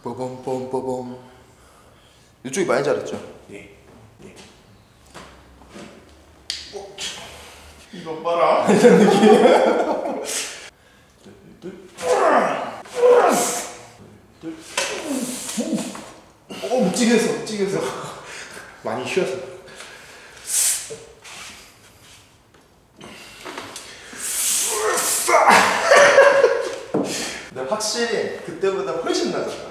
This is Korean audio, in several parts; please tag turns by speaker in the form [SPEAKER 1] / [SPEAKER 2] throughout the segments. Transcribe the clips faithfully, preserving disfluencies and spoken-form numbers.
[SPEAKER 1] 뽀bom뽀bom뽀bom. 이쪽이 많이 자랐죠?
[SPEAKER 2] 예. 예. 어? 이거 봐라.
[SPEAKER 1] 이런 느낌. 어, 묵직해서, 묵직해서.
[SPEAKER 2] 많이 쉬어서.
[SPEAKER 1] 근데 확실히 그때보다 훨씬 나았잖아.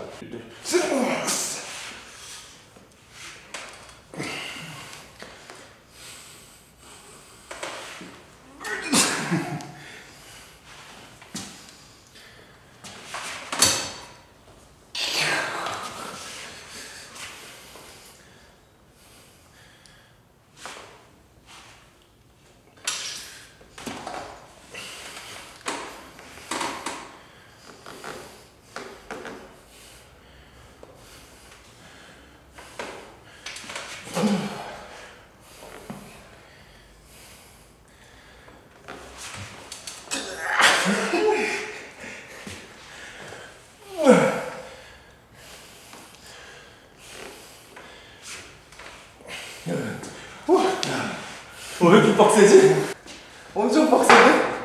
[SPEAKER 2] 어, 왜 이렇게 빡세지?
[SPEAKER 1] 엄청 빡세네?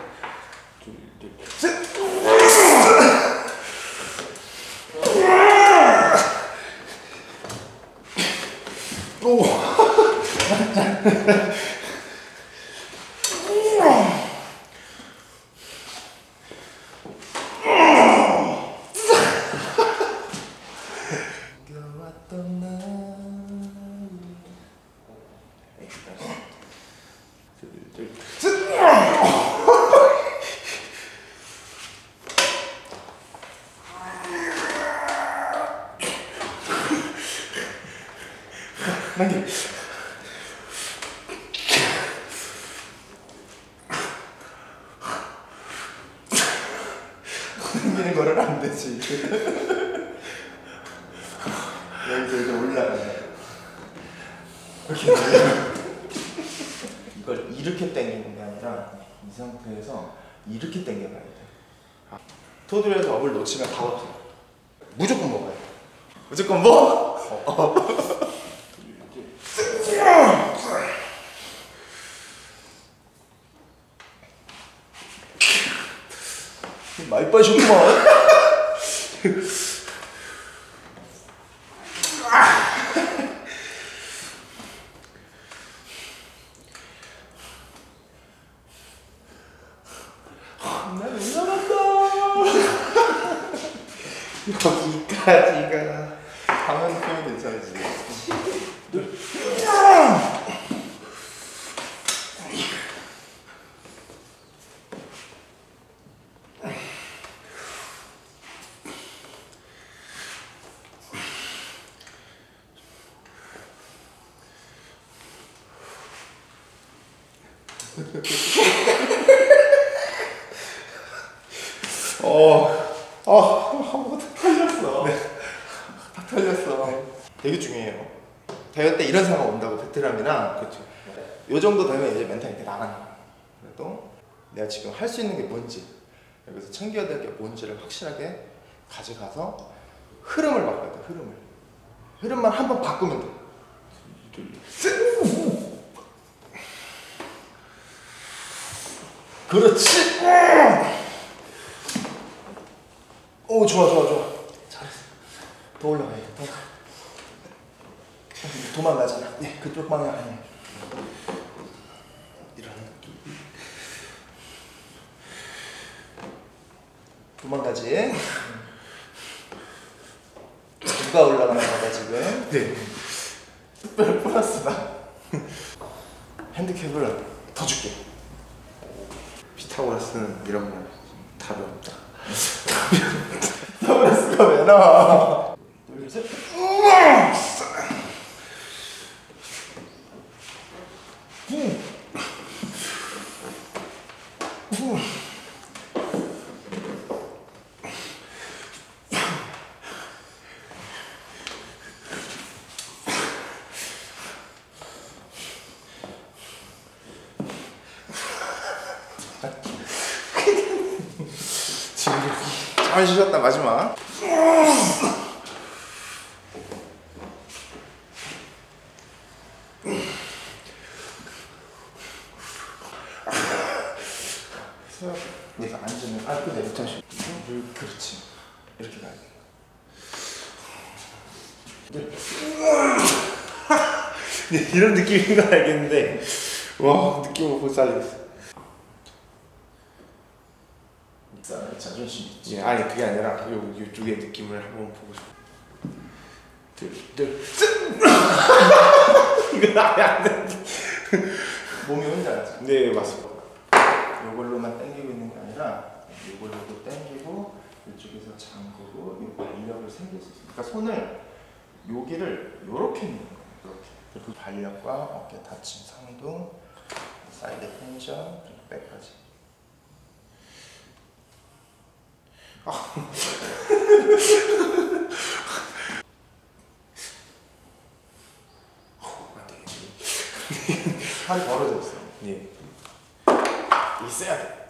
[SPEAKER 1] 오. 겨왔던 날.
[SPEAKER 2] 남겨.
[SPEAKER 1] 당기는 거는 안 되지. 여기서 이제 올라가네. 이렇게 이걸 이렇게 당기는 게 아니라 이 상태에서 이렇게 당겨봐야 돼.
[SPEAKER 2] 토들에서 업을 놓치면 다 없어.
[SPEAKER 1] 무조건 먹어야 돼. 무조건 먹어? 어. 많이 빠졌구만. 난 올라간다.
[SPEAKER 2] 여기까지가.
[SPEAKER 1] 가면 표현 괜찮지.
[SPEAKER 2] 어, 어, 다 털렸어.
[SPEAKER 1] 네. 다 털렸어. 되게 중요해요. 대회 때 이런 상황 온다고 베트남이나
[SPEAKER 2] 그렇죠.
[SPEAKER 1] 요 정도 되면 이제 멘탈이 이렇게 나가는 거야. 그래도 내가 지금 할 수 있는 게 뭔지, 여기서 챙겨야 될 게 뭔지를 확실하게 가져가서 흐름을 바꿔야 돼. 흐름을. 흐름만 한 번 바꾸면 돼. 그렇지. 오, 좋아, 좋아, 좋아. 잘했어. 더 올라가야 돼. 더. 도망가잖아. 네, 그쪽 방향 아니야. 이런 느낌. 도망가지. 누가 올라가나 봐봐 지금.
[SPEAKER 2] 네.
[SPEAKER 1] 특별 플러스다. 핸디캡을 더 줄게.
[SPEAKER 2] 피타고라스는 이런 말 답이 없다.
[SPEAKER 1] 피타고라스가 왜 나와? 둘, 셋. 잘 쉬셨다 마지막. 이렇게 가야 돼.
[SPEAKER 2] 네, 이런 느낌인 거 알겠는데 와 느낌을 못 살리겠어.
[SPEAKER 1] 자존심 있지.
[SPEAKER 2] 예, 아니 그게 아니라 요 이쪽의 느낌을 한번 보고 싶어. 둘둘 이거 아예 안 돼.
[SPEAKER 1] 몸이 혼자 가지.
[SPEAKER 2] 네 맞습니다.
[SPEAKER 1] 이걸로만 당기고 있는 게 아니라 이걸로도 당기고 이쪽에서 잠그고 이 발력을 생길 수 있어요. 그러니까 손을 여기를 이렇게 넣는 거예요. 이렇게. 발력과 어깨 닫힘, 상동, 사이드 텐션, 그리고 백까지. 팔이 벌어져 있어.
[SPEAKER 2] 예.
[SPEAKER 1] 있어야 돼.